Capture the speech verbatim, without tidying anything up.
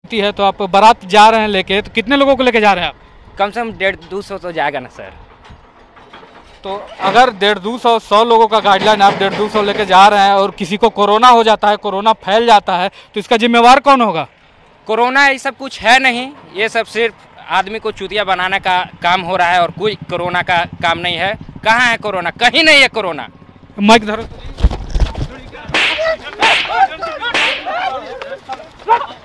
है तो आप बारात जा रहे हैं लेके, तो कितने लोगों को लेके जा रहे हैं आप? कम से कम डेढ़ दो सौ तो जाएगा ना सर। तो अगर डेढ़ दो सौ सौ लोगों का गाइडलाइन आप डेढ़ दो सौ लेके जा रहे हैं और किसी को कोरोना हो जाता है, कोरोना फैल जाता है, तो इसका जिम्मेवार कौन होगा? कोरोना ये सब कुछ है नहीं, ये सब सिर्फ आदमी को चूतिया बनाने का काम हो रहा है और कोई कोरोना का काम नहीं है। कहाँ है कोरोना? कहीं नहीं है कोरोना। माइक धरो।